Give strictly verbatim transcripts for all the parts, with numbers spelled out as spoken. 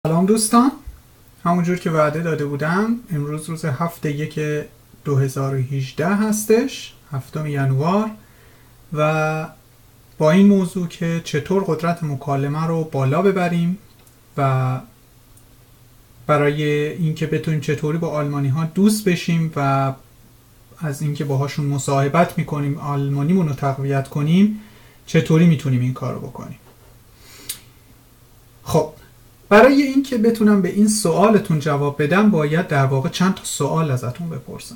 سلام دوستان، همونجور که وعده داده بودم امروز روز هفته یک دو هزار و هجده هستش، هفتم ینوار، و با این موضوع که چطور قدرت مکالمه رو بالا ببریم و برای اینکه بتونیم چطوری با آلمانی ها دوست بشیم و از اینکه باهاشون مصاحبت میکنیم آلمانیمون رو تقویت کنیم چطوری میتونیم این کار رو بکنیم. خب برای اینکه بتونم به این سوالتون جواب بدم باید در واقع چند تا سوال ازتون بپرسم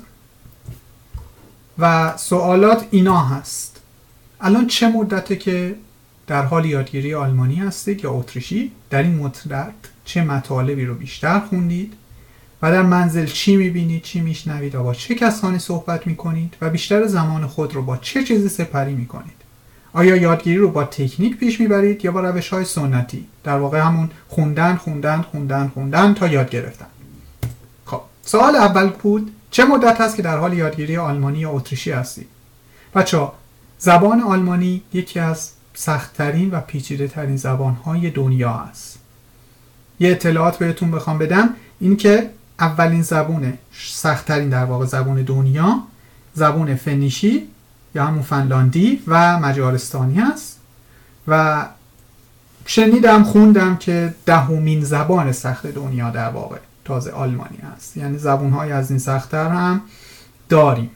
و سوالات اینا هست: الان چه مدته که در حال یادگیری آلمانی هستید یا اتریشی؟ در این مدت چه مطالبی رو بیشتر خوندید و در منزل چی میبینید، چی میشنوید و با چه کسانی صحبت میکنید و بیشتر زمان خود رو با چه چیزی سپری میکنید؟ آیا یادگیری رو با تکنیک پیش میبرید یا با روش‌های سنتی؟ در واقع همون خوندن خوندن خوندن خوندن تا یاد گرفتن. خب سوال اول بود چه مدت هست که در حال یادگیری آلمانی یا اتریشی هستید؟ بچه‌ها، زبان آلمانی یکی از سخت‌ترین و پیچیده‌ترین زبان‌های دنیا است. یه اطلاعات بهتون بخوام بدم این که اولین زبان سخت‌ترین در واقع زبان دنیا زبان فنیشی یا همون فنلاندی و مجارستانی هست و شنیدم خوندم که دهمین زبان سخت دنیا در واقع تازه آلمانی هست، یعنی زبان‌های از این سخت‌تر هم داریم.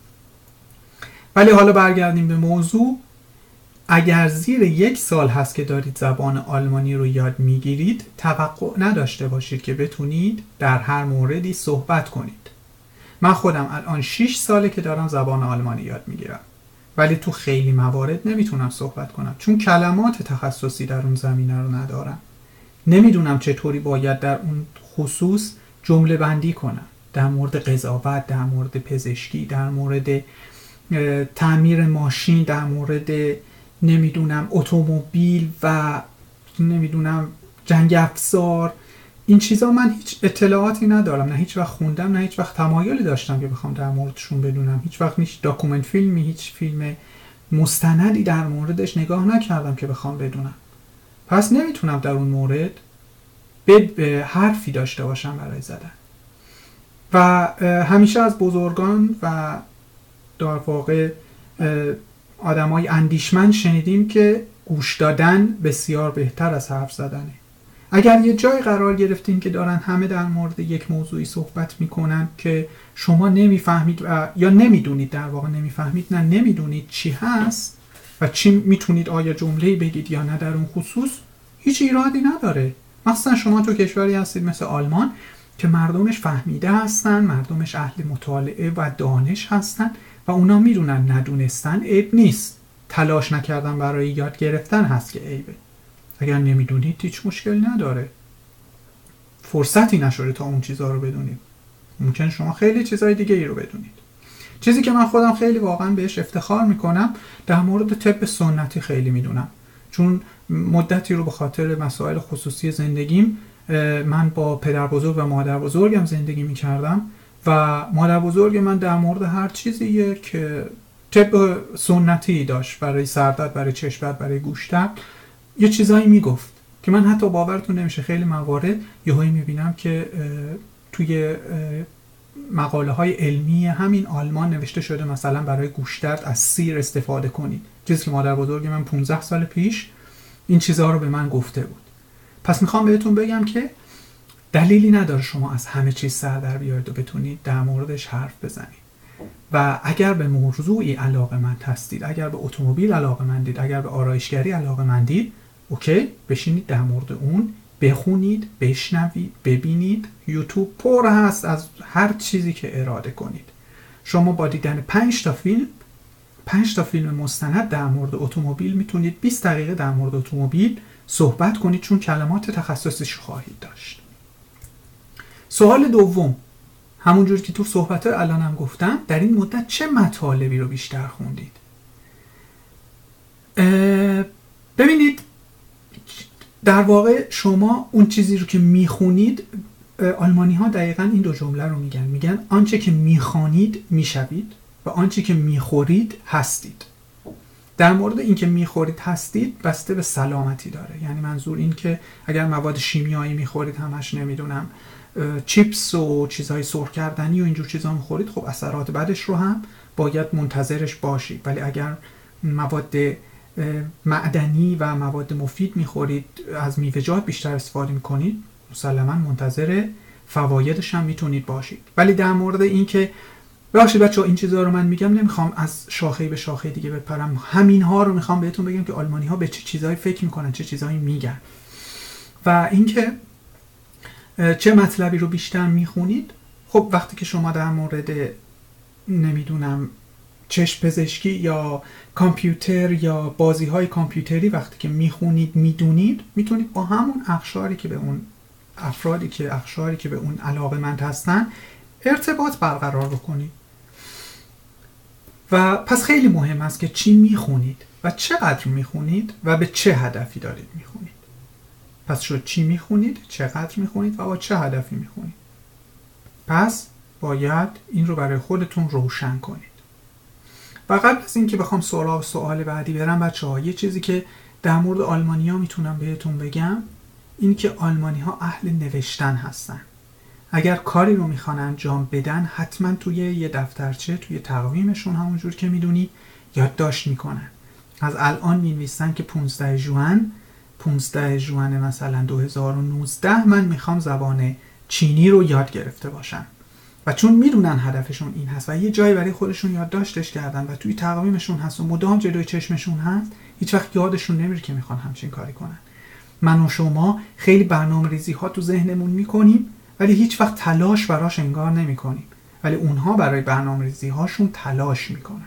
ولی حالا برگردیم به موضوع. اگر زیر یک سال هست که دارید زبان آلمانی رو یاد میگیرید توقع نداشته باشید که بتونید در هر موردی صحبت کنید. من خودم الان شش ساله که دارم زبان آلمانی یاد میگیرم ولی تو خیلی موارد نمیتونم صحبت کنم چون کلمات تخصصی در اون زمینه رو ندارم. نمیدونم چطوری باید در اون خصوص جمله بندی کنم، در مورد قضاوت، در مورد پزشکی، در مورد تعمیر ماشین، در مورد نمیدونم اتومبیل و نمیدونم جنگ افزار. این چیزا من هیچ اطلاعاتی ندارم، نه هیچ وقت خوندم، نه هیچ وقت تمایلی داشتم که بخوام در موردشون بدونم. هیچ وقت هیچ داکومنت فیلمی، هیچ فیلم مستندی در موردش نگاه نکردم که بخوام بدونم. پس نمیتونم در اون مورد به حرفی داشته باشم برای زدن. و همیشه از بزرگان و در واقع آدمای اندیشمند شنیدیم که گوش دادن بسیار بهتر از حرف زدنه. اگر یه جای قرار گرفتین که دارن همه در مورد یک موضوعی صحبت میکنن که شما نمیفهمید و یا نمیدونید، در واقع نمیفهمید نه نمیدونید چی هست و چی میتونید آیا جمله‌ای بگید یا نه در اون خصوص، هیچ ایرادی نداره. مثلا شما تو کشوری هستید مثل آلمان که مردمش فهمیده هستن، مردمش اهل مطالعه و دانش هستن و اونا میدونن ندونستن عیب نیست، تلاش نکردن برای یاد گرفتن هست که عیبه. اگر نمیدونید هیچ مشکل نداره، فرصتی نشده تا اون چیزها رو بدونید. ممکن شما خیلی چیزهای دیگه ای رو بدونید. چیزی که من خودم خیلی واقعا بهش افتخار میکنم در مورد طب سنتی خیلی میدونم، چون مدتی رو به خاطر مسائل خصوصی زندگیم من با پدر بزرگ و مادر بزرگم زندگی میکردم و مادر بزرگ من در مورد هر چیزیه که طب سنتی داشت، برای سردرد، برای چشم درد، برای گوش درد، یه چیزایی میگفت که من حتی باورتون نمیشه خیلی موارد یهویی میبینم که توی مقاله های علمی همین آلمان نوشته شده مثلا برای گوش درد از سیر استفاده کنید، چیزی که مادر بزرگ من پانزده سال پیش این چیزها رو به من گفته بود. پس میخوام بهتون بگم که دلیلی نداره شما از همه چیز سر در بیارید و بتونید در موردش حرف بزنید. و اگر به موضوعی علاقه‌مند هستید، اگر به اتومبیل علاقه‌مندید، اگر به آرایشگری علاقه‌مندید، اوکی، بشینید در مورد اون بخونید، بشنوید، ببینید. یوتیوب پر هست از هر چیزی که اراده کنید. شما با دیدن پنج تا فیلم، پنج تا فیلم مستند در مورد اتومبیل میتونید بیست دقیقه در مورد اتومبیل صحبت کنید چون کلمات تخصصیش خواهید داشت. سوال دوم، همونجور که تو صحبت الانم گفتم، در این مدت چه مطالبی رو بیشتر خوندید؟ ببینید در واقع شما اون چیزی رو که میخونید، آلمانی ها دقیقا این دو جمله رو میگن، میگن آنچه که میخوانید میشوید و آنچه که میخورید هستید. در مورد اینکه میخورید هستید بسته به سلامتی داره. یعنی منظور این که اگر مواد شیمیایی میخورید، همش نمیدونم چیپس و چیزهای سرخ کردنی و اینجور چیزا میخورید، خب اثرات بعدش رو هم باید منتظرش باشید. ولی اگر مواد معدنی و مواد مفید میخورید، از میوه‌جات بیشتر استفاده میکنید، مسلما منتظر فوایدش هم میتونید باشید. ولی در مورد این که ببخشید بچه‌ها این چیزا رو من میگم، نمیخوام از شاخه به شاخه دیگه بپرم، همین ها رو میخوام بهتون بگم که آلمانی ها به چه چیزایی فکر میکنن، چه چیزایی میگن و اینکه چه مطلبی رو بیشتر میخونید. خب وقتی که شما در مورد نمیدونم چشم پزشکی یا کامپیوتر یا بازی های کامپیوتری وقتی که میخونید میدونید، میتونید با همون اقشاری که به اون افرادی که اقشاری که به اون علاقه‌مند هستن ارتباط برقرار بکنید. و پس خیلی مهم است که چی میخونید و چقدر میخونید و به چه هدفی دارید میخونید. پس شد چی میخونید، چقدر میخونید و با چه هدفی میخونید. پس باید این رو برای خودتون روشن کنید. و قبل از این که بخوام سوال سوال بعدی برم بچه‌ها، یه چیزی که در مورد آلمانی‌ها میتونم بهتون بگم این که آلمانی‌ها اهل نوشتن هستن. اگر کاری رو میخوان انجام بدن حتما توی یه دفترچه، توی تقویمشون همونجور که میدونی یادداشت میکنن. از الان مینویسن که پانزده ژوئن پانزده ژوئن مثلا دو هزار و نوزده من میخوام زبان چینی رو یاد گرفته باشم و چون میدونن هدفشون این هست و یه جایی برای خودشون یادداشتش کردن و توی تقویمشون هست و مدام جلوی چشمشون هست، هیچ وقت یادشون نمیره که میخوان همچین کاری کنن. من و شما خیلی برنامه‌ریزی ها تو ذهنمون میکنیم ولی هیچ وقت تلاش براش انگار نمی کنیم، ولی اونها برای برنامه‌ریزی هاشون تلاش میکنن.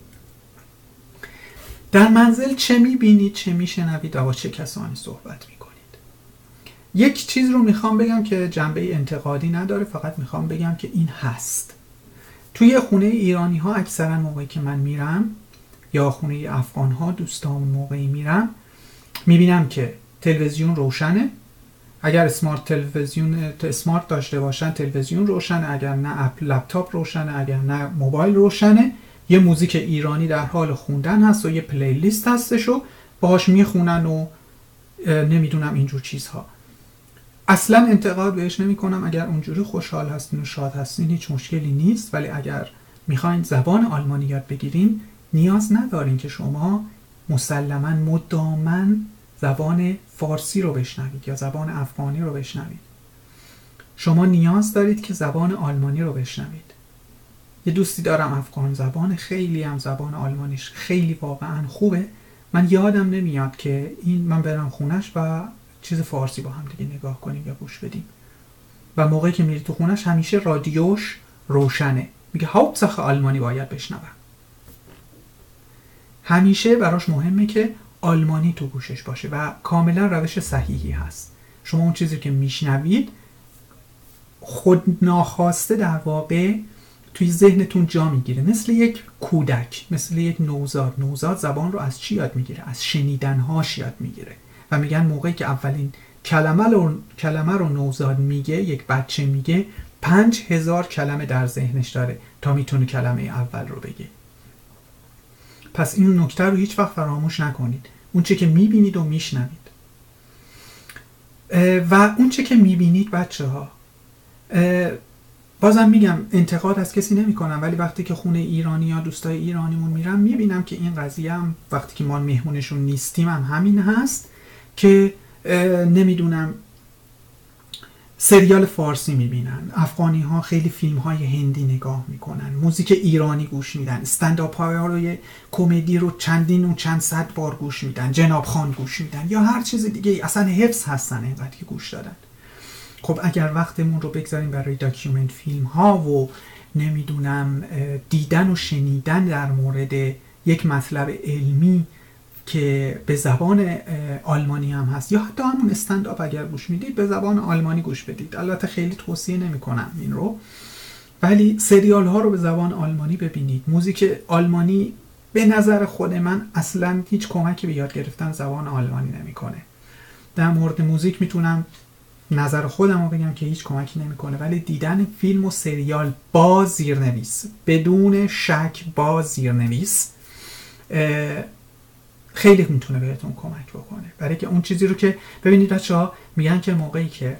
در منزل چه میبینید، چه میشنوید و با چه کسانی صحبت میکنید؟ یک چیز رو میخوام بگم که جنبه انتقادی نداره، فقط میخوام بگم که این هست. توی خونه ایرانی ها اکثرا موقعی که من میرم یا خونه افغان ها دوستان موقعی میرم میبینم که تلویزیون روشنه. اگر اسمارت تلویزیون اسمارت داشته باشن تلویزیون روشنه، اگر نه اپ لپتاپ روشنه، اگر نه موبایل روشنه. یه موزیک ایرانی در حال خوندن هست و یه پلیلیست هستش و باهاش میخونن و نمیدونم اینجور چیزها. اصلا انتقاد بهش نمی کنم. اگر اونجوری خوشحال هستین و شاد هستین هیچ مشکلی نیست، ولی اگر میخواین زبان آلمانی یاد بگیرین نیاز ندارین که شما مسلما مداماً زبان فارسی رو بشنوید یا زبان افغانی رو بشنوید. شما نیاز دارید که زبان آلمانی رو بشنوید. یه دوستی دارم افغان زبان، خیلی هم زبان آلمانیش خیلی واقعا خوبه. من یادم نمیاد که این من برم خونش و چیز فارسی با هم دیگه نگاه کنیم یا گوش بدیم. و موقعی که میری تو خونش همیشه رادیوش روشنه، میگه هاوبساخه آلمانی باید بشنوم. همیشه براش مهمه که آلمانی تو گوشش باشه و کاملا روش صحیحی هست. شما اون چیزی که میشنوید خود ناخواسته در واقع توی ذهنتون جا میگیره، مثل یک کودک، مثل یک نوزاد. نوزاد زبان رو از چی یاد میگیره؟ از شنیدنهاش یاد میگیره و میگن موقعی که اولین کلمه رو کلمه رو نوزاد میگه، یک بچه میگه، پنج هزار کلمه در ذهنش داره تا میتونه کلمه اول رو بگه. پس این نکته رو هیچ وقت فراموش نکنید. اون چه که میبینید و میشنوید. و اون چه که میبینید بچه ها، بازم میگم انتقاد از کسی نمی کنم، ولی وقتی که خونه ایرانی یا دوستای ایرانیمون میرم میبینم که این قضیه هم وقتی که ما مهمونشون نیستیم هم همین هست که نمیدونم سریال فارسی میبینن، افغانی ها خیلی فیلم های هندی نگاه میکنن، موزیک ایرانی گوش میدن، استنداپ های روی کمدی رو چندین و چند صد بار گوش میدن، جناب خان گوش میدن یا هر چیز دیگه، اصلا حفظ هستن اینقدر که گوش دادن. خب اگر وقتمون رو بگذاریم برای داکیومنت فیلم ها و نمیدونم دیدن و شنیدن در مورد یک مطلب علمی که به زبان آلمانی هم هست یا حتی همون استنداپ اگر گوش میدید به زبان آلمانی گوش بدید. البته خیلی توصیه نمی کنم این رو، ولی سریال ها رو به زبان آلمانی ببینید. موزیک آلمانی به نظر خود من اصلا هیچ کمکی به یاد گرفتن زبان آلمانی نمیکنه. در مورد موزیک میتونم نظر خودم رو بگم که هیچ کمکی نمیکنه، ولی دیدن فیلم و سریال با زیرنویس، بدون شک با زیرنویس، خیلی میتونه بهتون کمک بکنه. برای که اون چیزی رو که ببینید بچه‌ها میگن که موقعی که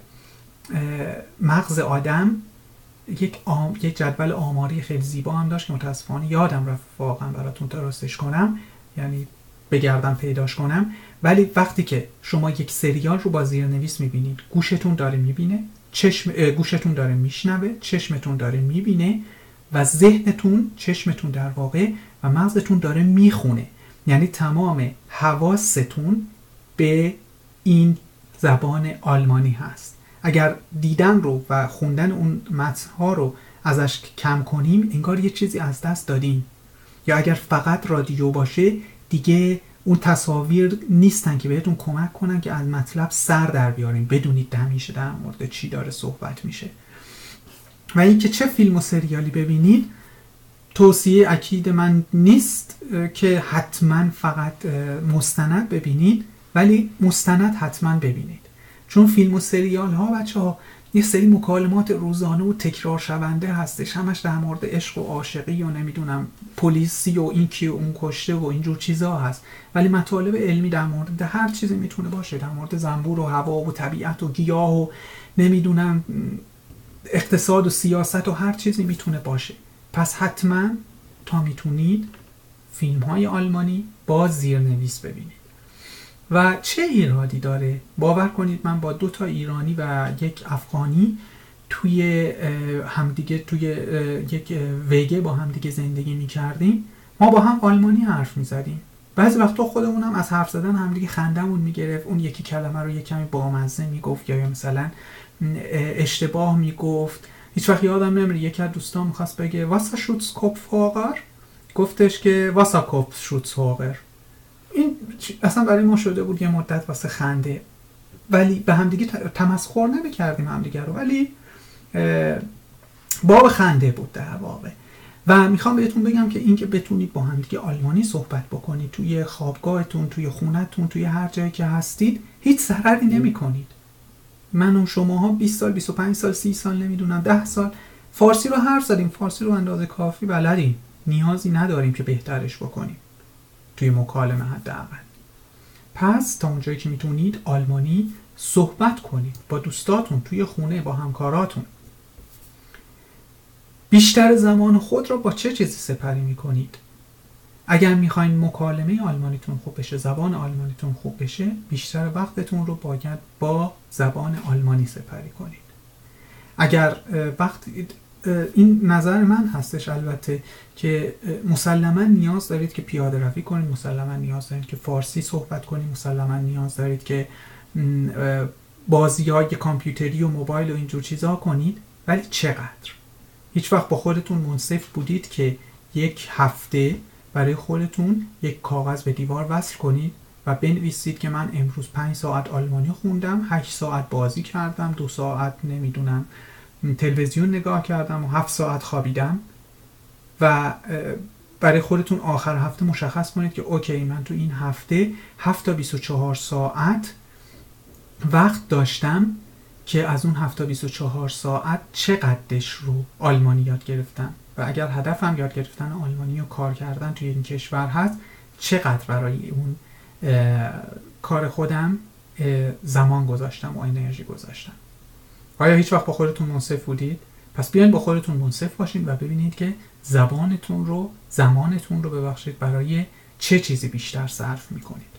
مغز آدم یک آم... یک جدول آماری خیلی زیبا هم داشت که متاسفانه یادم رفت واقعا براتون درستش کنم، یعنی بگردم پیداش کنم، ولی وقتی که شما یک سریال رو با زیرنویس میبینید، گوشتون داره میبینه، چشم گوشتون داره میشنوه، چشمتون داره میبینه و ذهنتون، چشمتون در واقع و مغزتون داره میخونه. یعنی تمام حواستون به این زبان آلمانی هست. اگر دیدن رو و خوندن اون متن‌ها رو ازش کم کنیم انگار یه چیزی از دست دادیم. یا اگر فقط رادیو باشه دیگه اون تصاویر نیستن که بهتون کمک کنن که از مطلب سر در بیاریم، بدونید همیشه در مورد چی داره صحبت میشه. و این که چه فیلم و سریالی ببینید توصیه اکید من نیست که حتما فقط مستند ببینید، ولی مستند حتما ببینید، چون فیلم و سریال ها بچه ها یه سری مکالمات روزانه و تکرار شونده هستش، همش در مورد عشق و عاشقی و نمیدونم پلیسی و این کی و اون کشته و اینجور چیزا هست، ولی مطالب علمی در مورد هر چیزی میتونه باشه، در مورد زنبور و هوا و طبیعت و گیاه و نمیدونم اقتصاد و سیاست و هر چیزی میتونه باشه. پس حتما تا میتونید فیلم های آلمانی با زیرنویس ببینید. و چه ایرادی داره؟ باور کنید من با دو تا ایرانی و یک افغانی توی همدیگه توی یک ویگه با همدیگه زندگی میکردیم، ما با هم آلمانی حرف میزدیم. بعضی وقتا خودمون هم از حرف زدن همدیگه خندمون میگرفت، اون یکی کلمه رو یک کمی بامزه میگفت یا مثلا اشتباه میگفت. هیچ وقت یادم نمیره یکی از دوستان میخواست بگه واسا شوتس کوپفهاگر، گفتش که واسا کوپس شوتس هاگر. این اصلا برای ما شده بود یه مدت واسه خنده، ولی به همدیگه تمسخر نمی‌کردیم همدیگه رو، ولی باب خنده بود در واقع. و میخوام بهتون بگم که اینکه بتونید با همدیگه آلمانی صحبت بکنید توی خوابگاهتون، توی خونه‌تون، توی هر جایی که هستید، هیچ ضرری نمی‌کنید. من و شماها بیست سال، بیست و پنج سال، سی سال، نمیدونم ده سال فارسی رو حرف زدیم، فارسی رو اندازه کافی بلدیم، نیازی نداریم که بهترش بکنیم توی مکالمه حداقل. پس تا اونجایی که میتونید آلمانی صحبت کنید با دوستاتون، توی خونه، با همکاراتون. بیشتر زمان خود را با چه چیزی سپری میکنید؟ اگر میخواین مکالمه آلمانیتون خوب بشه، زبان آلمانیتون خوب بشه، بیشتر وقتتون رو باید با زبان آلمانی سپری کنید. اگر وقت این نظر من هستش البته که مسلما نیاز دارید که پیاده روی کنید، مسلما نیاز دارید که فارسی صحبت کنید، مسلما نیاز دارید که بازی‌های کامپیوتری و موبایل و اینجور چیزها کنید، ولی چقدر؟ هیچ وقت با خودتون منصف بودید که یک هفته برای خودتون یک کاغذ به دیوار وصل کنید و بنویسید که من امروز پنج ساعت آلمانی خوندم، هشت ساعت بازی کردم، دو ساعت نمیدونم تلویزیون نگاه کردم و هفت ساعت خوابیدم، و برای خودتون آخر هفته مشخص کنید که اوکی من تو این هفته هفت تا بیست و چهار ساعت وقت داشتم که از اون هفت تا بیست و چهار ساعت چقدرش رو آلمانی یاد گرفتم، و اگر هدفم یاد گرفتن آلمانی و کار کردن توی این کشور هست، چقدر برای اون کار خودم زمان گذاشتم و انرژی گذاشتم. آیا هیچ وقت با خودتون منصف بودید؟ پس بیاین با خودتون منصف باشین و ببینید که زبانتون رو، زمانتون رو ببخشید برای چه چیزی بیشتر صرف میکنید.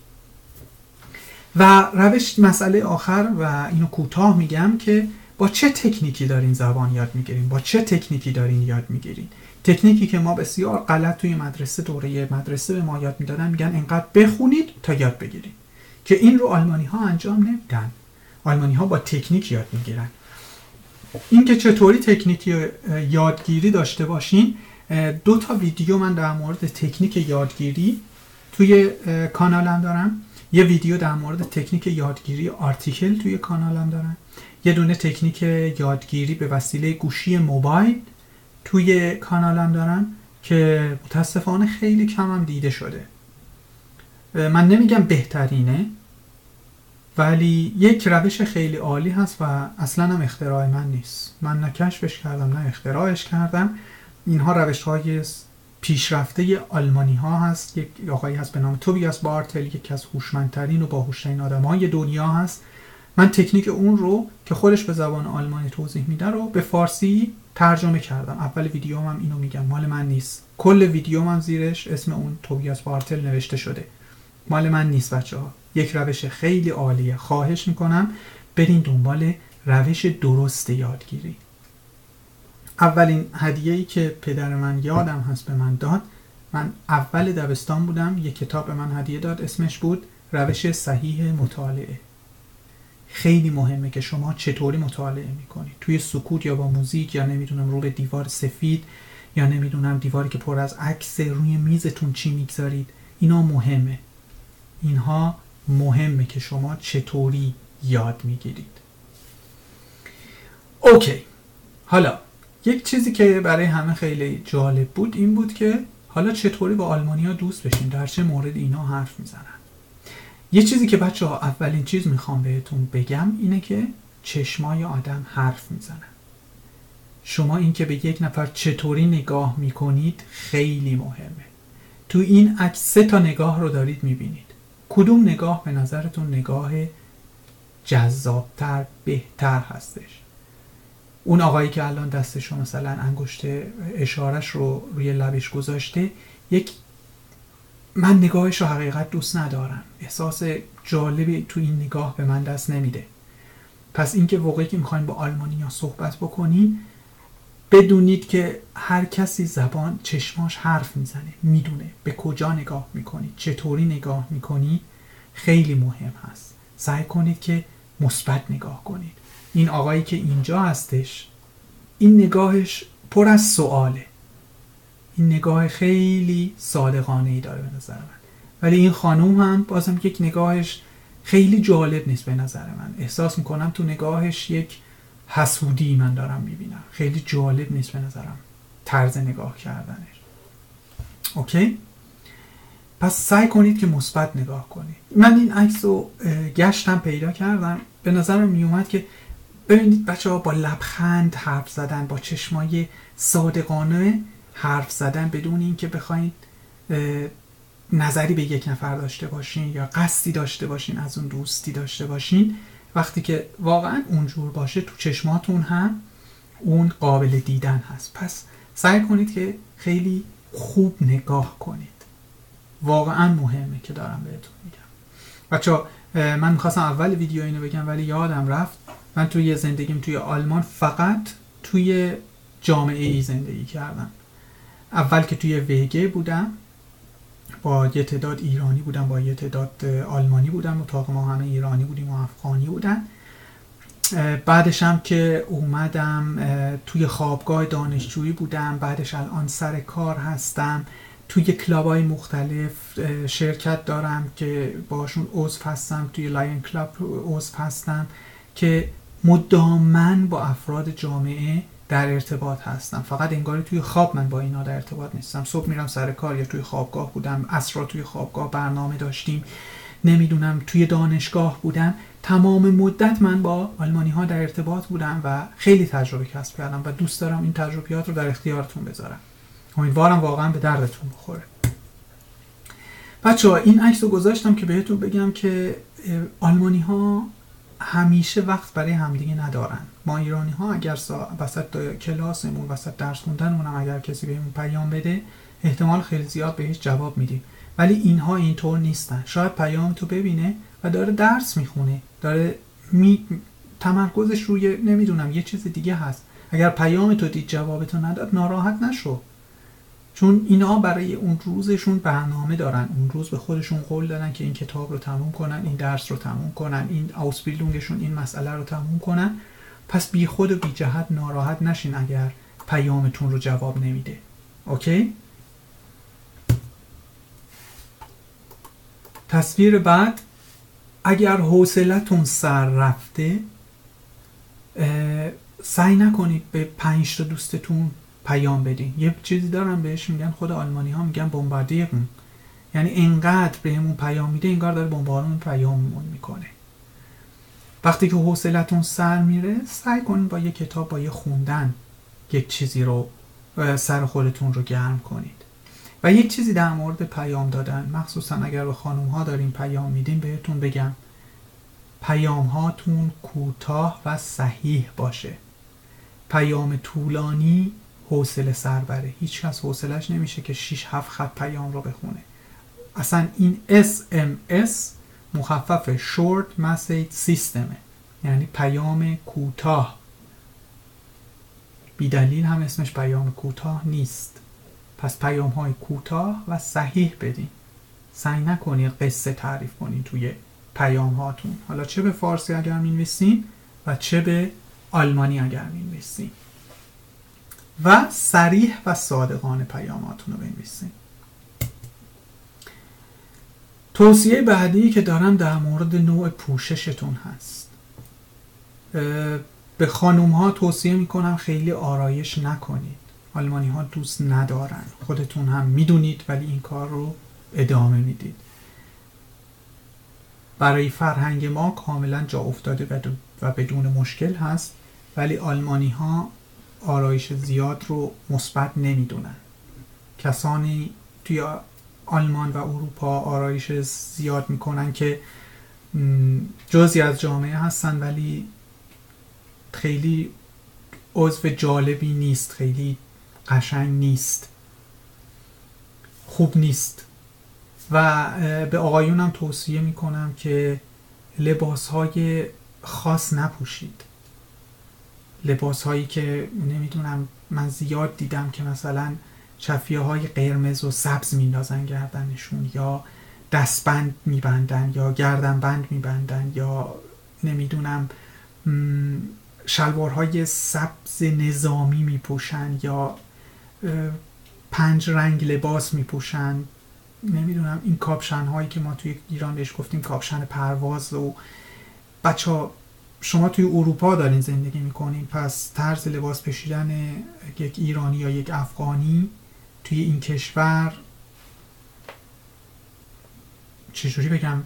و روش مسئله آخر و اینو کوتاه میگم که با چه تکنیکی دارین زبان یاد میگیرین، با چه تکنیکی دارین یاد میگیرین. تکنیکی که ما بسیار غلط توی مدرسه، دوره مدرسه به ما یاد میدادن، میگن اینقدر بخونید تا یاد بگیرید، که این رو آلمانی ها انجام نمیدن. آلمانی ها با تکنیک یاد میگیرن. این که چطوری تکنیکی یادگیری داشته باشین، دو تا ویدیو من در مورد تکنیک یادگیری توی کانالم دارم. یه ویدیو در مورد تکنیک یادگیری آرتیکل توی کانالم دارم. یه دونه تکنیک یادگیری به وسیله گوشی موبایل توی کانالم دارم که متاسفانه خیلی کمم دیده شده. من نمیگم بهترینه، ولی یک روش خیلی عالی هست و اصلا هم اختراع من نیست. من نه کشفش کردم نه اختراعش کردم. اینها روش های پیشرفته آلمانی ها هست. یک آقایی هست به نام توبیاس بارتل، یکی از هوشمندترین و باهوشترین آدمای دنیا هست. من تکنیک اون رو که خودش به زبان آلمانی توضیح میده رو به فارسی ترجمه کردم. اول ویدیوم هم اینو میگم، مال من نیست. کل ویدیوم هم زیرش اسم اون توبیاس بارتل نوشته شده، مال من نیست بچه‌ها. یک روش خیلی عالیه. خواهش میکنم برین دنبال روش درست یادگیری. اولین هدیه‌ای که پدر من یادم هست به من داد، من اول دبستان بودم، یک کتاب به من هدیه داد، اسمش بود روش صحیح مطالعه. خیلی مهمه که شما چطوری مطالعه میکنید، توی سکوت یا با موزیک، یا نمیدونم رو به دیوار سفید، یا نمیدونم دیواری که پر از عکس، روی میزتون چی میگذارید. اینا مهمه. اینها مهمه که شما چطوری یاد میگیرید. اوکی، حالا یک چیزی که برای همه خیلی جالب بود این بود که حالا چطوری با آلمانی‌ها دوست بشیم، در چه مورد اینا حرف میزنن. یه چیزی که بچه‌ها اولین چیز میخوام بهتون بگم اینه که چشمای آدم حرف میزنن. شما این که به یک نفر چطوری نگاه میکنید خیلی مهمه. تو این عکس سه تا نگاه رو دارید میبینید. کدوم نگاه به نظرتون نگاه جذابتر، بهتر هستش؟ اون آقایی که الان دستشو مثلا انگشت اشارش رو روی لبش گذاشته، یک من نگاهش رو حقیقت دوست ندارم، احساس جالبی تو این نگاه به من دست نمیده. پس اینکه واقعی که میخواین با آلمانی‌ها صحبت بکنین، بدونید که هر کسی زبان چشماش حرف میزنه، میدونه به کجا نگاه میکنید، چطوری نگاه میکنید، خیلی مهم هست. سعی کنید که مثبت نگاه کنید. این آقایی که اینجا هستش، این نگاهش پر از سواله، این نگاه خیلی صادقانه‌ای داره به نظر من. ولی این خانوم هم بازم یک نگاهش خیلی جالب نیست به نظر من. احساس میکنم تو نگاهش یک حسودی من دارم میبینم، خیلی جالب نیست به نظرم طرز نگاه کردنش. اوکی؟ پس سعی کنید که مثبت نگاه کنید. من این عکس رو گشتم پیدا کردم، به نظرم میومد که ببینید بچه‌ها با لبخند حرف زدن، با چشمای صادقانه حرف زدن، بدون اینکه بخواید نظری به یک نفر داشته باشین یا قصدی داشته باشین از اون دوستی داشته باشین، وقتی که واقعا اونجور باشه تو چشماتون هم اون قابل دیدن هست. پس سعی کنید که خیلی خوب نگاه کنید. واقعا مهمه که دارم بهتون میگم. بچه‌ها من میخواستم اول ویدیو اینو بگم ولی یادم رفت. من توی زندگیم توی آلمان فقط توی جامعه ای زندگی کردم. اول که توی ویگه بودم با یه تعداد ایرانی بودم، با یه تعداد آلمانی بودم، اتاق ما همه ایرانی بودیم و افغانی بودن. بعدش هم که اومدم توی خوابگاه دانشجویی بودم، بعدش الان سر کار هستم، توی کلابای مختلف شرکت دارم که باشون عضو هستم، توی لاین کلاب عضو هستم که مداماً با افراد جامعه در ارتباط هستم. فقط انگاری توی خواب من با اینا در ارتباط نیستم. صبح میرم سر کار یا توی خوابگاه بودم، عصرها توی خوابگاه برنامه داشتیم، نمیدونم توی دانشگاه بودم، تمام مدت من با آلمانی ها در ارتباط بودم و خیلی تجربه کسب کردم و دوست دارم این تجربیات رو در اختیارتون بذارم. امیدوارم واقعا به دردتون بخوره. بچه‌ها این عکس رو گذاشتم که بهتون بگم که آلمانی ها همیشه وقت برای همدیگه ندارن. ما ایرانی ها اگر وسط کلاسمون، وسط درس خوندنمون هم اگر کسی بهمون پیام بده، احتمال خیلی زیاد بهش جواب میدیم. ولی اینها اینطور نیستن. شاید پیام تو ببینه و داره درس میخونه، داره می... تمرکزش روی نمیدونم یه چیز دیگه هست. اگر پیام تو دید جواب تو نداد، ناراحت نشو، چون اینا برای اون روزشون برنامه دارن. اون روز به خودشون قول دادن که این کتاب رو تموم کنن، این درس رو تموم کنن، این اوسبیلدونگشون این مسئله رو تموم کنن. پس بی خود و بی جهت ناراحت نشین اگر پیامتون رو جواب نمیده. اوکی؟ تصویر بعد، اگر حوصلتون سر رفته سعی نکنید به پنج تا دوستتون پیام بدین. یه چیزی دارن بهش میگن، خود آلمانی ها میگن بمباردیرن، یعنی انقدر بهمون پیام میده انگار داره بمبارون پیاممون میکنه. وقتی که حوصلتون سر میره سعی کنید با یه کتاب، با یه خوندن یک چیزی رو سر خودتون رو گرم کنید. و یک چیزی در مورد پیام دادن، مخصوصا اگر به خانوم ها دارین پیام میدین، بهتون بگم پیام هاتون کوتاه و صحیح باشه. پیام طولانی حوصله سر بره. هیچ کس حوصلش نمیشه که شش هفت خط پیام رو بخونه. اصلا این اس ام اس مخفف Short Message System، یعنی پیام کوتاه. بی دلیل هم اسمش پیام کوتاه نیست. پس پیام های کوتاه و صحیح بدین. سعی نکنید قصه تعریف کنید توی پیام هاتون، حالا چه به فارسی اگر می‌نویسین و چه به آلمانی اگر می‌نویسین. و صریح و صادقانه پیاماتون رو بنویسین. توصیه بعدی که دارم در مورد نوع پوششتون هست. به خانوم ها توصیه میکنم خیلی آرایش نکنید. آلمانی ها دوست ندارن، خودتون هم میدونید، ولی این کار رو ادامه میدید. برای فرهنگ ما کاملا جا افتاده و بدون مشکل هست، ولی آلمانی ها آرایش زیاد رو مثبت نمیدونن. کسانی توی آلمان و اروپا آرایش زیاد میکنن که جزئی از جامعه هستن، ولی خیلی عضو جالبی نیست، خیلی قشنگ نیست، خوب نیست. و به آقایونم توصیه میکنم که لباسهای خاص نپوشید. لباسهایی که نمیدونم، من زیاد دیدم که مثلا شفیه های قرمز و سبز میندازن گردنشون، یا دستبند میبندن، یا گردنبند میبندن، یا نمیدونم شلوارهای سبز نظامی میپوشن، یا پنج رنگ لباس میپوشن. نمیدونم این کاپشن هایی که ما توی ایران بهش گفتیم کاپشن پرواز. و بچه ها شما توی اروپا دارین زندگی میکنین، پس طرز لباس پوشیدن یک ایرانی یا یک افغانی توی این کشور چجوری بگم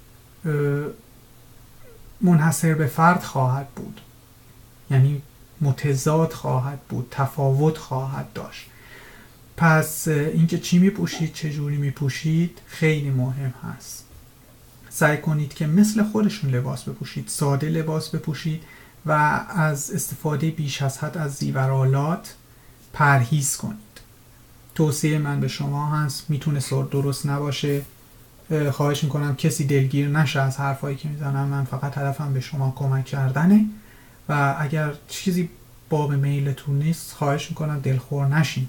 منحصر به فرد خواهد بود، یعنی متضاد خواهد بود، تفاوت خواهد داشت. پس اینکه چی میپوشید، چجوری میپوشید خیلی مهم هست. سعی کنید که مثل خودشون لباس بپوشید، ساده لباس بپوشید و از استفاده بیش از حد از زیورآلات پرهیز کنید. توصیه من به شما هست، میتونه صورت درست نباشه، خواهش میکنم کسی دلگیر نشه از حرفایی که میزنم. من فقط هدفم به شما کمک کردنه و اگر چیزی باب میلتون نیست خواهش میکنم دلخور نشین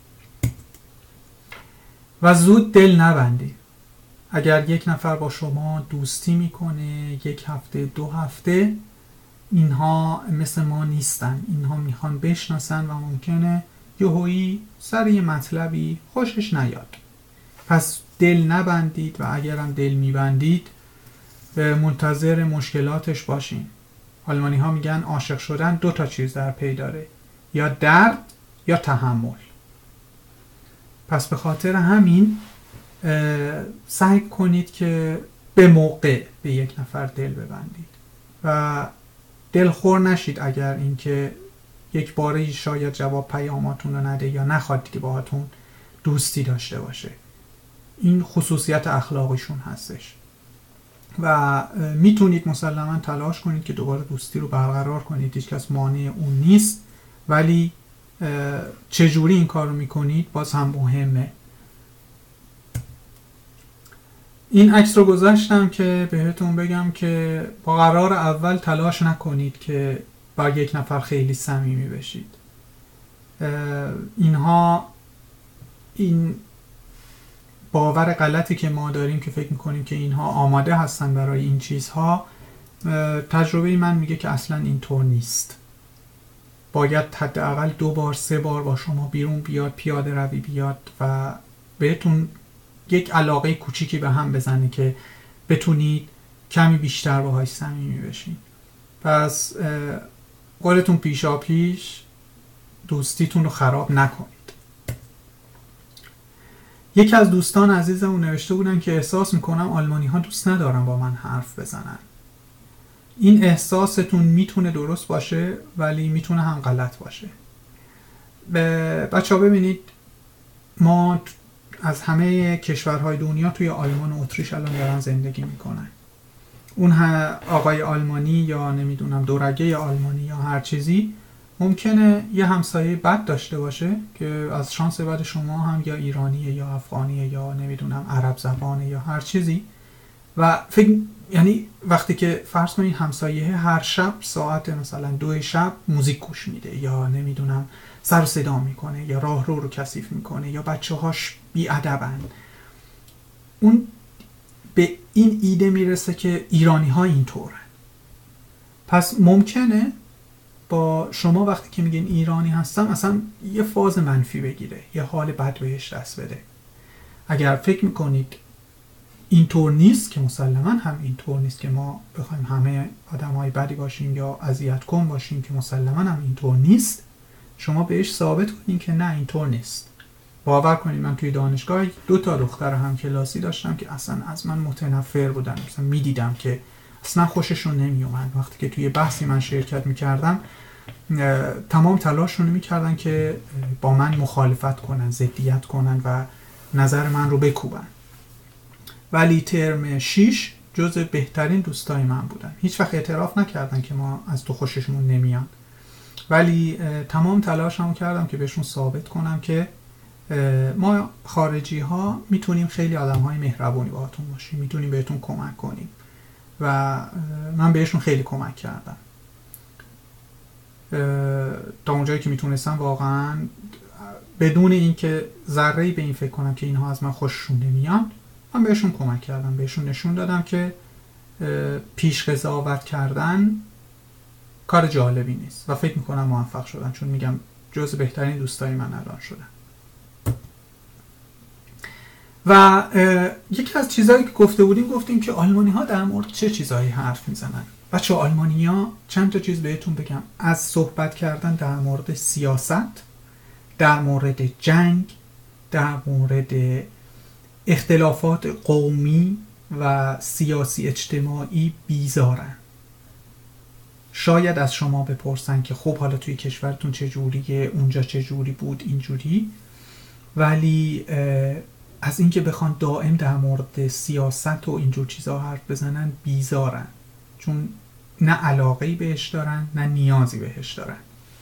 و زود دل نبندید. اگر یک نفر با شما دوستی میکنه یک هفته دو هفته، اینها مثل ما نیستن. اینها میخوان بشناسن و ممکنه یهویی سر یه مطلبی خوشش نیاد. پس دل نبندید و اگرم دل میبندید منتظر مشکلاتش باشین. آلمانی ها میگن عاشق شدن دو تا چیز در پی داره، یا درد یا تحمل. پس به خاطر همین سعی کنید که به موقع به یک نفر دل ببندید و دلخور نشید اگر اینکه یک باره شاید جواب پیاماتون رو نده یا نخواد دیگه باهاتون دوستی داشته باشه. این خصوصیت اخلاقیشون هستش و میتونید مسلما تلاش کنید که دوباره دوستی رو برقرار کنید. هیچ کس مانع اون نیست، ولی چجوری این کار رو میکنید باز هم مهمه. این عکس رو گذاشتم که بهتون بگم که با قرار اول تلاش نکنید که با یک نفر خیلی صمیمی بشید. اینها این باور غلطی که ما داریم که فکر میکنیم که اینها آماده هستن برای این چیزها، تجربه من میگه که اصلا اینطور نیست. باید حداقل دو بار سه بار با شما بیرون بیاد، پیاده روی بیاد و بهتون یک علاقه کوچیکی به هم بزنه که بتونید کمی بیشتر باهاش صمیمی بشین. پس قولتون پیشا پیش دوستیتون رو خراب نکنید. یکی از دوستان عزیزمون نوشته بودن که احساس میکنم آلمانی ها دوست ندارن با من حرف بزنن. این احساستون میتونه درست باشه ولی میتونه هم غلط باشه. بچه ها ببینید، ما از همه کشورهای دنیا توی آلمان و اتریش الان دارن زندگی میکنن. اون آقای آلمانی یا نمیدونم دورگه آلمانی یا هر چیزی ممکنه یه همسایه بد داشته باشه که از شانس بد شما هم یا ایرانیه یا افغانیه یا نمیدونم عرب زبانه یا هر چیزی، و فکر یعنی وقتی که فرض کنید همسایه هر شب ساعت مثلا دو شب موزیک گوش میده یا نمیدونم سر و صدا میکنه یا راه رو رو کثیف میکنه یا بچه هاش بی ادبن، اون به این ایده میرسه که ایرانی ها اینطورن. پس ممکنه با شما وقتی که میگین ایرانی هستم اصلا یه فاز منفی بگیره، یه حال بد بهش دست بده. اگر فکر میکنید اینطور نیست، که مسلما هم اینطور نیست که ما بخوایم همه آدمای بدی باشیم یا اذیت کن باشیم، که مسلما هم اینطور نیست، شما بهش ثابت کنین که نه اینطور نیست. باور کنید من توی دانشگاه دو تا دختر هم کلاسی داشتم که اصلا از من متنفر بودن، مثلا میدیدم که اصلا خوششون نمیومد. وقتی که توی بحثی من شرکت میکردم تمام تلاششون میکردن که با من مخالفت کنن، ضدیت کنن و نظر من رو بکوبن. ولی ترم شیش جز بهترین دوستای من بودن. هیچ وقت اعتراف نکردن که ما از تو خوششون نمیاد، ولی تمام تلاشمو کردم که بهشون ثابت کنم که ما خارجی ها میتونیم خیلی آدم های مهربونی باهاتون باشیم، میتونیم بهتون کمک کنیم و من بهشون خیلی کمک کردم تا اونجایی که میتونستم، واقعا بدون اینکه ذره‌ای به این فکر کنم که اینها از من خوششون نمیان. من بهشون کمک کردم، بهشون نشون دادم که پیش قضاوت کردن کار جالبی نیست و فکر میکنم موفق شدم، چون میگم جز بهترین دوستای من الان شدن. و یکی از چیزایی که گفته بودیم، گفتیم که آلمانی ها در مورد چه چیزایی حرف میزنن. بچه آلمانی ها چند تا چیز بهتون بگم، از صحبت کردن در مورد سیاست، در مورد جنگ، در مورد اختلافات قومی و سیاسی اجتماعی بیزارن. شاید از شما بپرسن که خب حالا توی کشورتون چه جوریه، اونجا چه جوری بود، اینجوری، ولی از اینکه بخوان دائم در مورد سیاست و اینجور چیزا حرف بزنن بیزارن، چون نه علاقه‌ای بهش دارن نه نیازی بهش دارن.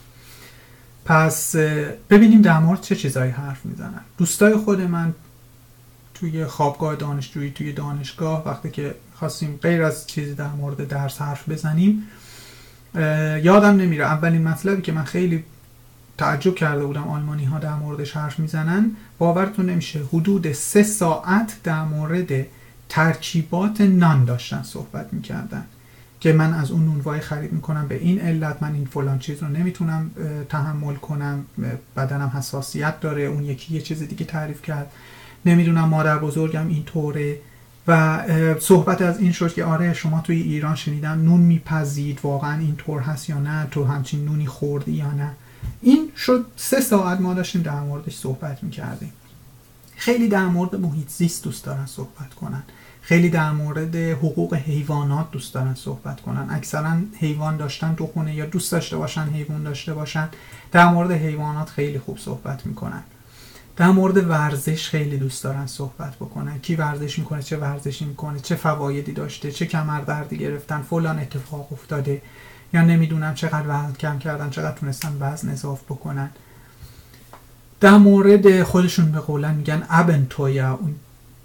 پس ببینیم در مورد چه چیزایی حرف میزنن. دوستای خود من توی خوابگاه دانشجویی توی دانشگاه وقتی که خواستیم غیر از چیزی در مورد درس حرف بزنیم، یادم نمیره اولین مطلبی که من خیلی تعجب کرده بودم آلمانی ها در موردش حرف میزنن، باورتون نمیشه حدود سه ساعت در مورد ترکیبات نان داشتن صحبت میکردن که من از اون نونوای خرید میکنم به این علت، من این فلان چیز رو نمیتونم تحمل کنم، بدنم حساسیت داره، اون یکی یه چیز دیگه تعریف کرد، نمیدونم مادر بزرگم اینطوره. و صحبت از این شد که آره شما توی ایران شنیدم نون میپزید، واقعا اینطور هست یا نه، تو همچین نونی خوردی یا نه. این شد سه ساعت ما داشتیم در موردش صحبت میکردیم. خیلی در مورد محیط زیست دوست دارن صحبت کنن، خیلی در مورد حقوق حیوانات دوست دارن صحبت کنن. اکثرا حیوان داشتن تو خونه یا دوست داشته باشن حیوان داشته باشن، در مورد حیوانات خیلی خوب صحبت میکنن. در مورد ورزش خیلی دوست دارن صحبت بکنن، کی ورزش میکنه، چه ورزشی میکنه، چه فوایدی داشته، چه کمردردی گرفتن، فلان اتفاق افتاده، یا نمیدونم چقدر وزن کم کردن، چقدر تونستن وزن اضافه بکنن. در مورد خودشون به قولن میگن ابنتویا، اون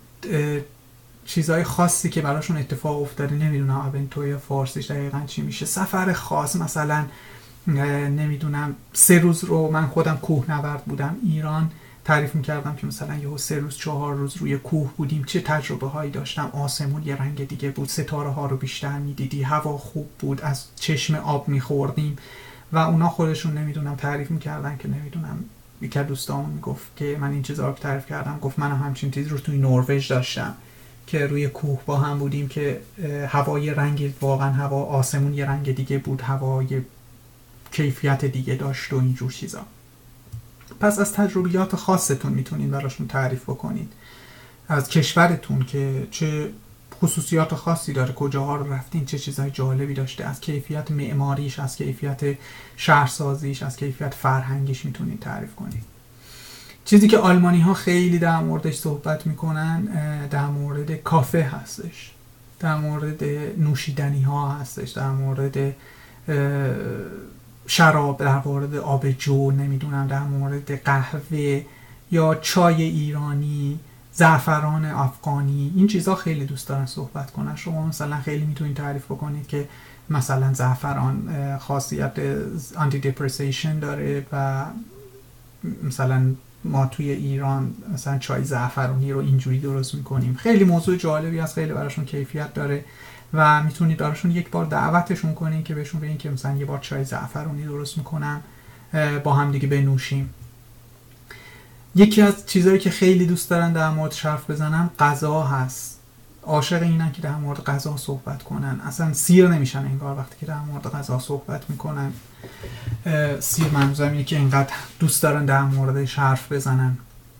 چیزای خاصی که براشون اتفاق افتاده، نمیدونم ابنتویا فارسیش دقیقاً چی میشه، سفر خاص، مثلا نمیدونم سه روز رو من خودم کوهنورد بودم ایران، تعریف میکردم که مثلا یه سه روز چهار روز روی کوه بودیم، چه تجربه هایی داشتم، آسمون یه رنگ دیگه بود، ستاره ها رو بیشتر میدیدی، هوا خوب بود، از چشم آب میخوردیم. و اونا خودشون نمیدونم تعریف میکردن که نمیدونم یکی از دوستامون میگفت که من این چیزا رو تعریف کردم، گفت من همچین چیزی رو توی نروژ داشتم که روی کوه با هم بودیم که هوای رنگ، واقعا هوا آسمون یه رنگ دیگه بود، هوای کیفیت دیگه داشت و اینجور چیزا. پس از تجربیات خاصتون میتونین براشون تعریف بکنید، از کشورتون که چه خصوصیات خاصی داره، کجاها رو رفتین، چه چیزای جالبی داشته، از کیفیت معماریش، از کیفیت شهرسازیش، از کیفیت فرهنگیش میتونید تعریف کنید. چیزی که آلمانی ها خیلی در موردش صحبت میکنن در مورد کافه هستش، در مورد نوشیدنی ها هستش، در مورد شراب، در مورد آب جو، نمیدونم در مورد قهوه یا چای ایرانی، زعفران افغانی. این چیزا خیلی دوست دارن صحبت کنن. شما مثلا خیلی میتونید تعریف بکنید که مثلا زعفران خاصیت آنتی دپرسیشن داره و مثلا ما توی ایران مثلا چای زعفرانی رو اینجوری درست میکنیم. خیلی موضوع جالبی هست، خیلی براشون کیفیت داره و میتونید براشون یک بار دعوتشون کنین که بهشون بگین که مثلا یه بار چای زعفرانی درست میکنم با هم دیگه بنوشیم. یکی از چیزایی که خیلی دوست دارن در مورد حرف بزنن غذا هست. عاشق اینن که در مورد غذا صحبت کنن، اصلا سیر نمیشن انگار وقتی که در مورد غذا صحبت میکنن. سیر منظورم اینه که اینقدر دوست دارن در موردش حرف بزنن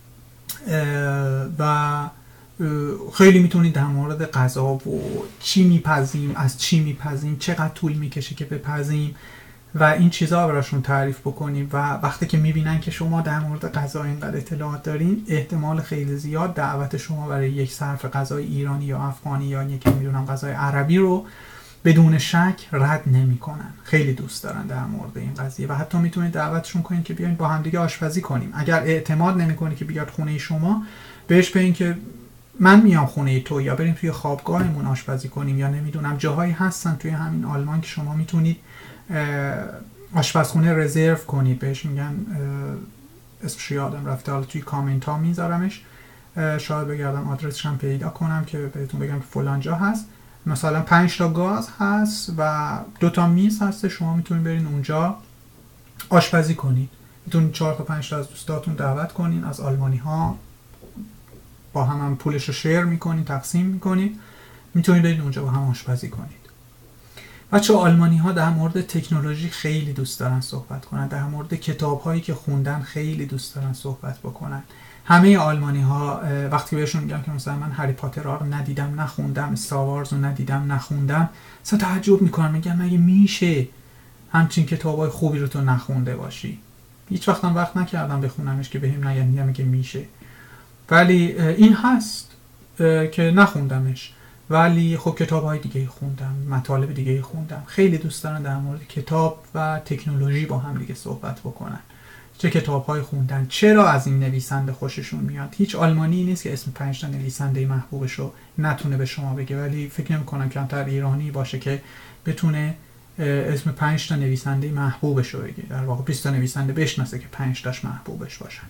و خیلی میتونید در مورد غذا و چی میپزیم، از چی میپزیم، چقدر طول میکشه که بپزیم و این چیزا براشون تعریف بکنیم و وقتی که میبینن که شما در مورد غذا اینقدر اطلاعات دارین، احتمال خیلی زیاد دعوت شما برای یک صرف غذای ایرانی یا افغانی یا یک میدونم غذای عربی رو بدون شک رد نمیکنن. خیلی دوست دارن در مورد این قضیه و حتی میتونید دعوتشون کنین که بیاین با هم دیگه آشپزی کنیم. اگر اعتماد نمیکنه که بیاد خونه شما، بهش بگین که من میام خونه تو، یا بریم توی خوابگاهمون آشپزی کنیم، یا نمیدونم جاهایی هستن توی همین آلمان که شما میتونید آشپزخونه رزرو کنید. بهش میگن اسمش یادم رفته، حالا توی کامنت ها میذارمش، شاید بگردم آدرسش هم پیدا کنم که بهتون بگم که فلان جا هست. مثلا پنج تا گاز هست و دو تا میز هست، شما میتونید برین اونجا آشپزی کنید. میتونید چهار تا پنج تا از دوستاتون دعوت کنین، از آلمانی ها، با هم هم پولش رو شیر میکنید، تقسیم میکنید، میتونید برید اونجا با هم آشپزی کنید. بچه آلمانی ها در مورد تکنولوژی خیلی دوست دارن صحبت کنن، در مورد کتاب هایی که خوندن خیلی دوست دارن صحبت بکنن. همه آلمانی ها وقتی بهشون میگم که مثلا من هری پاتر رو ندیدم نخوندم، استار وارز رو ندیدم نخوندم، اصلا تعجب میکنن، میگن مگه میشه همچین کتابای خوبی رو تو نخونده باشی؟ هیچ وقت هم وقت نکردم بخونمش که بهم نگن، میگم که میشه. ولی این هست که نخوندمش، ولی خب کتاب های دیگه خوندم، مطالب دیگه خوندم. خیلی دوست دارن در مورد کتاب و تکنولوژی با هم دیگه صحبت بکنن. چه کتاب های خوندن، چرا از این نویسنده خوششون میاد. هیچ آلمانی نیست که اسم پنج تا نویسنده محبوبش رو نتونه به شما بگه، ولی فکر نمی کنم کمتر ایرانی باشه که بتونه اسم پنج تا نویسنده محبوبش رو بگه. در واقع بیست تا نویسنده بشناسه که پنج تاش محبوبش باشن.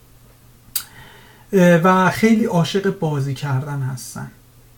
و خیلی عاشق بازی کردن هستن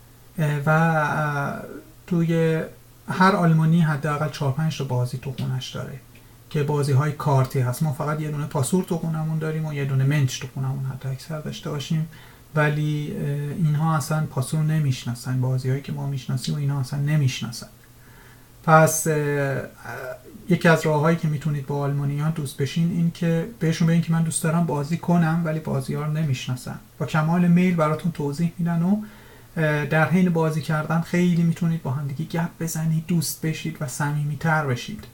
و توی هر آلمانی حداقل چهار پنج تا بازی تو خونش داره که بازی های کارتی هست. ما فقط یه دونه پاسور تو خونمون داریم و یه دونه منچ تو خونمون حتی اکثر داشته باشیم، ولی اینها اصلا پاسور نمیشناسن. بازی هایی که ما میشناسیم و اینها اصلا نمیشناسن. پس یکی از راههایی که میتونید با آلمانیان دوست بشین این که بهشون بگین که من دوست دارم بازی کنم ولی بازی ها رو نمیشناسم. با کمال میل براتون توضیح میدن و در حین بازی کردن خیلی میتونید با هم دیگه گپ بزنید، دوست بشید و صمیمیتر بشید.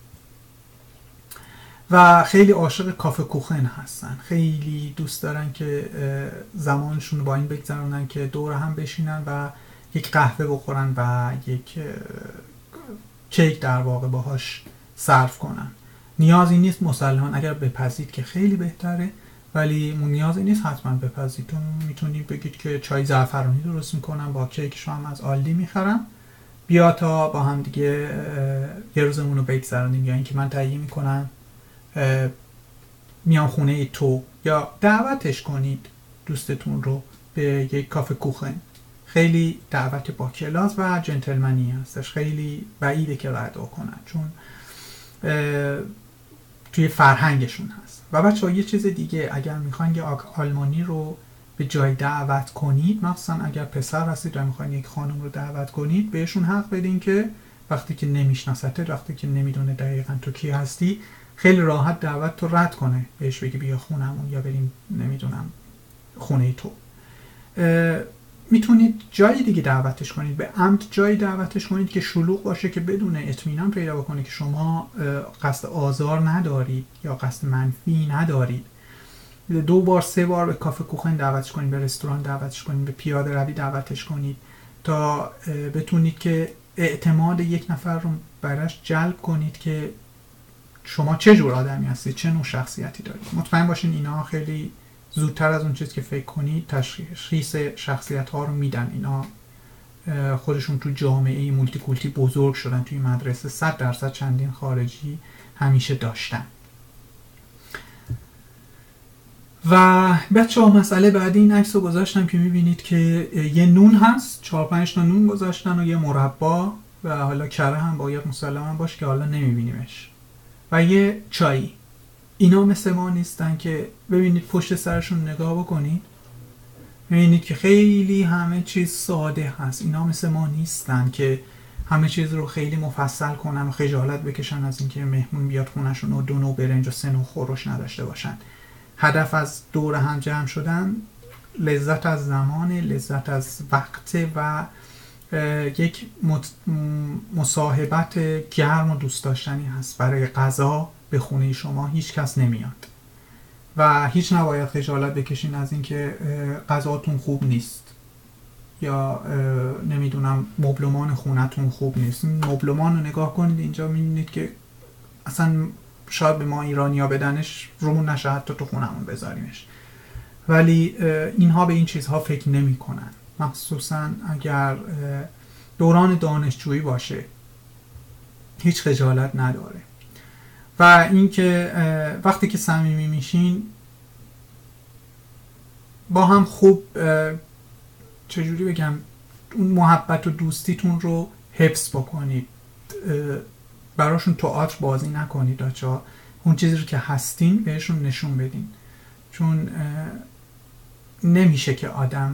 و خیلی عاشق کافه کوخن هستن. خیلی دوست دارن که زمانشون رو با این بگذرونن که دور هم بشینن و یک قهوه بخورن و یک کیک در واقع باهاش صرف کنن. نیازی نیست مسلمان اگر بپزید که خیلی بهتره، ولی نیازی نیست حتما بپزید. تو میتونید بگید که چای زعفرانی درست میکنم با کیکشو هم از آلدی میخرم، بیا تا با هم دیگه یه روزمون رو بگذرونیم، یا اینکه من تهیه میکنم میام خونه تو، یا دعوتش کنید دوستتون رو به یک کافه کوخن. خیلی دعوت با کلاس و جنتلمنی هستش، خیلی بعیده که رد کنن چون توی فرهنگشون هست. و بچه‌ها یه چیز دیگه، اگر میخواین یه آلمانی رو به جای دعوت کنید، مخصوصا اگر پسر هستید و میخواین یک خانم رو دعوت کنید، بهشون حق بدین که وقتی که نمیشناسته، وقتی که نمیدونه دقیقاً تو کی هستی، خیلی راحت دعوت تو رد کنه، بهش بگی بیا خونمون یا بریم نمیدونم خونه تو. میتونید جای دیگه دعوتش کنید، به عمد جای دعوتش کنید که شلوغ باشه، که بدون اطمینان پیدا بکنه که شما قصد آزار ندارید یا قصد منفی ندارید. دو بار سه بار به کافه کوخن دعوتش کنید، به رستوران دعوتش کنید، به پیاده روی دعوتش کنید تا بتونید که اعتماد یک نفر رو براش جلب کنید که شما چه جور آدمی هستید، چه نوع شخصیتی دارید. مطمئن باشین اینا خیلی زودتر از اون چیزی که فکر کنید تشخیص شخصیت ها رو میدن. اینا خودشون تو جامعه مولتی کولتی بزرگ شدن، توی مدرسه صد درصد چندین خارجی همیشه داشتن. و بچه ها مسئله بعدی این عکس رو گذاشتم که میبینید که یه نون هست، چهار پنج تا نون گذاشتن و یه مربا و حالا کره هم باید مسلما باشه که حالا نمیبینیمش و یه چایی. اینا مثل ما نیستن که ببینید پشت سرشون نگاه بکنید، ببینید که خیلی همه چیز ساده هست. اینا مثل ما نیستن که همه چیز رو خیلی مفصل کنن و خجالت بکشن از اینکه مهمون بیاد خونشون و دو نوع برنج و سه نوع خورش نداشته باشن. هدف از دور هم جمع شدن لذت از زمان، لذت از وقت و یک مصاحبت گرم و دوست داشتنی هست. برای غذا به خونه شما هیچ کس نمیاد و هیچ نباید خجالت بکشین از اینکه غذاتون خوب نیست یا نمیدونم مبلمان خونتون خوب نیست. مبلمان رو نگاه کنید اینجا میبینید که اصلا شاید به ما ایرانی ها بدنش رومون نشه حتی تو خونمون بذاریمش، ولی اینها به این چیزها فکر نمی کنن، مخصوصا اگر دوران دانشجویی باشه هیچ خجالت نداره. و اینکه وقتی که صمیمی میشین با هم خوب چجوری بگم اون محبت و دوستیتون رو حفظ بکنید، براشون تئاتر بازی نکنید بچه‌ها، اون چیزی رو که هستین بهشون نشون بدین، چون نمیشه که آدم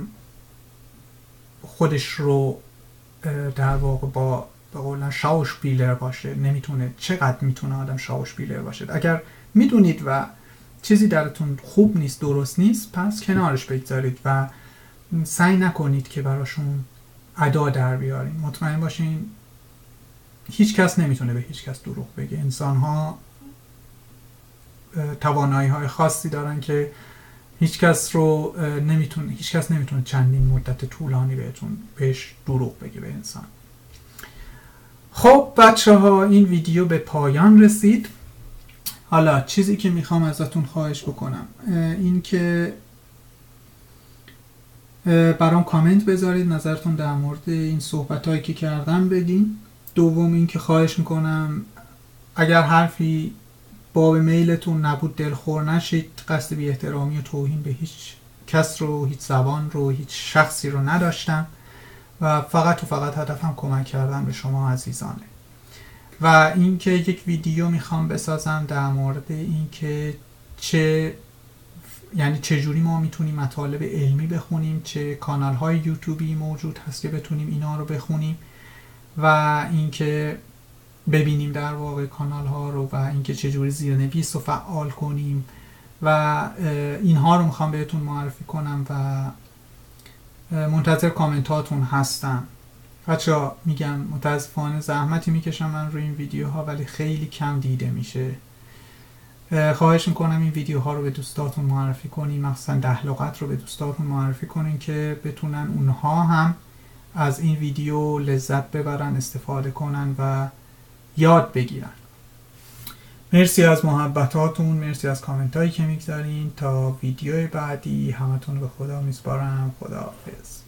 خودش رو در واقع با به قولن شاوشپیلر باشه. نمیتونه. چقدر میتونه آدم شاوشپیلر باشه؟ اگر میدونید و چیزی درتون خوب نیست، درست نیست، پس کنارش بگذارید و سعی نکنید که براشون ادا در بیارین. مطمئن باشین هیچ کس نمیتونه به هیچ کس دروغ بگه. انسان ها توانایی های خاصی دارن که هیچ کس رو نمیتونه هیچ کس نمیتونه چندین مدت طولانی بهتون بهش دروغ بگه به انسان. خب بچه ها این ویدیو به پایان رسید. حالا چیزی که میخوام ازتون خواهش بکنم این که برام کامنت بذارید، نظرتون در مورد این صحبت هایی که کردم بدین. دوم این که خواهش میکنم اگر حرفی باب میلتون نبود دلخور نشید. قصد بی احترامی و توهین به هیچ کس رو، هیچ زبان رو، هیچ شخصی رو نداشتم و فقط و فقط هدفم کمک کردن به شما عزیزانه. و اینکه یک ویدیو میخوام بسازم در مورد اینکه چه یعنی چجوری ما میتونیم مطالب علمی بخونیم، چه کانال های یوتیوبی موجود هست که بتونیم اینا رو بخونیم و اینکه ببینیم در واقع کانال ها رو و اینکه چجوری زیرنویس رو فعال کنیم و اینها رو میخوام بهتون معرفی کنم و منتظر کامنتاتون هستم. بچه‌ها میگم متاسفانه زحمتی میکشم من روی این ویدیوها ولی خیلی کم دیده میشه. خواهش میکنم این ویدیوها رو به دوستاتون معرفی کنین، مثلا ده لغت رو به دوستاتون معرفی کنین که بتونن اونها هم از این ویدیو لذت ببرن، استفاده کنن و یاد بگیرن. مرسی از محبتاتون، مرسی از کامنت هایی که میگذارین. تا ویدیو بعدی همتون به خدا میسپارم. خداحافظ.